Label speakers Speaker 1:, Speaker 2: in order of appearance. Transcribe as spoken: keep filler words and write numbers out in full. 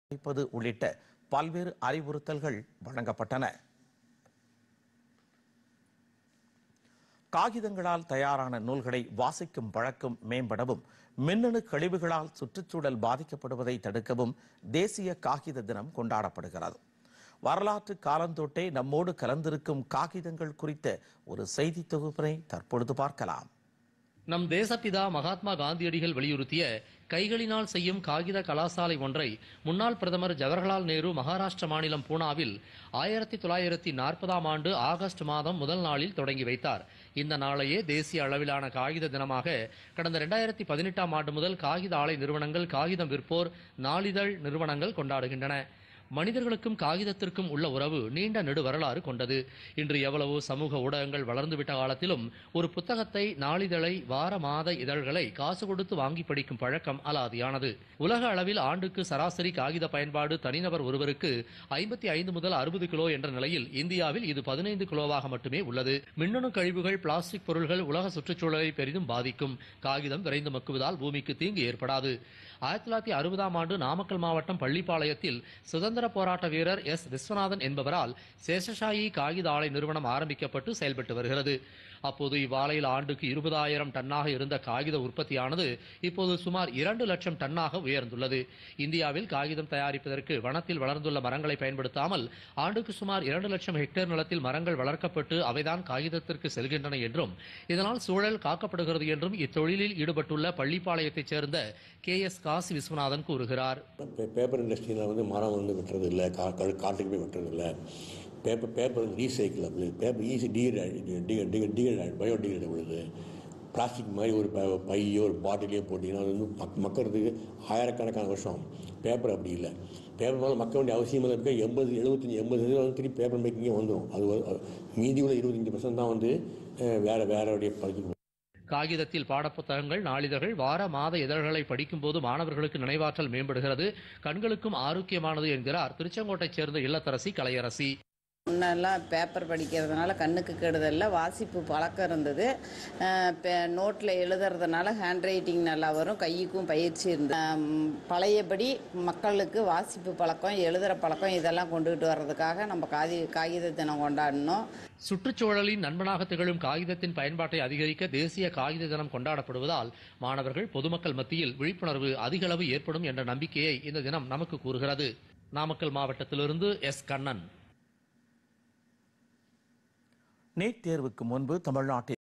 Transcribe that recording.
Speaker 1: வைப்பது உள்ளிட்ட பல்வேறு அறிவுறுத்தல்கள் வழங்கப்பட்டன. காகிதங்களால் தயாரான நூல்களை வாசிக்கும் பழக்கம் மேம்படவும் மின்னணு கழிவுகளால் சுற்றுச்சூழல் பாதிக்கப்படுவதை தடுக்கவும் தேசிய காகித தினம் கொண்டாடப்படுகிறது. வரலாற்று காலந்தொட்டே நம்மோடு கலந்திருக்கும் காகிதங்கள் குறித்த ஒரு செய்தி தொகுப்பினை தற்பொழுது பார்க்கலாம்.
Speaker 2: நம் தேசப்பிதா மகாத்மா காந்தியடிகள் வலியுறுத்திய கைகளினால் செய்யும் காகித கலாசாலை ஒன்றை முன்னாள் பிரதமர் ஜவஹர்லால் நேரு மகாராஷ்டிர மாநிலம் பூனாவில் ஆயிரத்தி தொள்ளாயிரத்தி நாற்பதாம் ஆண்டு ஆகஸ்ட் மாதம் முதல் நாளில் தொடங்கி வைத்தார். இந்த நாளையே தேசிய அளவிலான காகித தினமாக கடந்த இரண்டாயிரத்தி பதினெட்டாம் ஆண்டு முதல் காகித ஆலை நிறுவனங்கள், காகிதம் விற்போர், நாளிதழ் நிறுவனங்கள் கொண்டாடுகின்றன. மனிதர்களுக்கும் காகிதத்திற்கும் உள்ள உறவு நீண்ட நெடு வரலாறு கொண்டது. இன்று எவ்வளவோ சமூக ஊடகங்கள் வளர்ந்துவிட்ட காலத்திலும் ஒரு புத்தகத்தை, நாளிதழை, வார மாத இதழ்களை காசு கொடுத்து வாங்கி படிக்கும் பழக்கம் அலாதியானது. உலக அளவில் ஆண்டுக்கு சராசரி காகித பயன்பாடு தனிநபர் ஒருவருக்கு ஐம்பத்தி ஐந்து முதல் அறுபது கிலோ என்ற நிலையில் இந்தியாவில் இது பதினைந்து கிலோவாக மட்டுமே உள்ளது. மின்னணு கழிவுகள், பிளாஸ்டிக் பொருள்கள் உலக சுற்றுச்சூழலை பெரிதும் பாதிக்கும். காகிதம் விரைந்து மக்குவதால் பூமிக்கு தீங்கு ஏற்படாது. ஆயிரத்தி தொள்ளாயிரத்தி அறுபதாம் ஆண்டு நாமக்கல் மாவட்டம் பள்ளிப்பாளையத்தில் சுதந்திர போராட்ட வீரர் எஸ் விஸ்வநாதன் என்பவரால் சேஷசாயி காகித ஆலை நிறுவனம் ஆரம்பிக்கப்பட்டு செயல்பட்டு வருகிறது. அப்போது இவ்வாலையில் ஆண்டுக்கு இருபதாயிரம் டன்னாக இருந்த காகித உற்பத்தியானது இப்போது சுமார் இரண்டு லட்சம் டன்னாக உயர்ந்துள்ளது. இந்தியாவில் காகிதம் தயாரிப்பதற்கு வனத்தில் வளர்ந்துள்ள மரங்களை பயன்படுத்தாமல் ஆண்டுக்கு சுமார் இரண்டு லட்சம் ஹெக்டேர் நிலத்தில் மரங்கள் வளர்க்கப்பட்டு அவைதான் காகிதத்திற்கு செல்கின்றன என்றும் இதனால் சூழல் காக்கப்படுகிறது என்றும் இத்தொழிலில் ஈடுபட்டுள்ள பள்ளிப்பாளையத்தைச் சேர்ந்த கே எஸ் காசி விஸ்வநாதன் கூறுகிறார்.
Speaker 3: பேப்பர் இண்டஸ்ட்ரியில் வந்து மரம் வந்து வெட்டுறது இல்லை, காட்டுக்கு போய் வெட்டுறது இல்லை. பேப்பர் பேப்பர் வந்து recyclable, paper easy degrade degrade biodegradable. Plastic மாதிரி ஒரு பையோ ஒரு பாட்டிலையோ போட்டிங்கன்னா அது வந்து மக் மக்கறதுக்கு ஆயிரக்கணக்கான வருஷம். பேப்பர் அப்படி இல்லை. பேப்பர் மேலே மக்க வேண்டிய அவசியம் இல்லை. எண்பது எழுபத்தஞ்சி எண்பது சதவீதம் திருப்பி பேப்பர் மேக்கிங்கே வந்துடும். அது மீதி உள்ள இருபத்தஞ்சி பர்சன்ட் தான் வந்து வேறு வேறடைய படிக்க.
Speaker 2: காகிதத்தில் பாடப்புத்தகங்கள், நாளிதழ்கள், வார மாத இதழ்களை படிக்கும் போது மாணவர்களுக்கு நினைவாற்றல் மேம்படுகிறது, கண்களுக்கும் ஆரோக்கியமானது என்கிறார் திருச்செங்கோட்டைச் சேர்ந்த இல்லத்தரசி கலையரசி.
Speaker 4: முன்னெல்லாம் பேப்பர் படிக்கிறதுனால கண்ணுக்கு கெடுதல்ல, வாசிப்பு பழக்கம் இருந்தது. நோட்டில் எழுதுறதுனால ஹேண்ட் ரைட்டிங் நல்லா வரும், கைக்கும் பயிற்சி இருந்தது. பழையபடி மக்களுக்கு வாசிப்பு பழக்கம், எழுதுகிற பழக்கம் இதெல்லாம் கொண்டுகிட்டு வர்றதுக்காக நம்ம காதி காகித தினம் கொண்டாடணும்.
Speaker 2: சுற்றுச்சூழலின் நண்பனாக திகழும் காகிதத்தின் பயன்பாட்டை அதிகரிக்க தேசிய காகித தினம் கொண்டாடப்படுவதால் மாணவர்கள், பொதுமக்கள் மத்தியில் விழிப்புணர்வு அதிகளவு ஏற்படும் என்ற நம்பிக்கையை இந்த தினம் நமக்கு கூறுகிறது. நாமக்கல் மாவட்டத்திலிருந்து எஸ் கண்ணன்.
Speaker 1: நீட் தேர்வுக்கு முன்பு தமிழ்நாட்டில்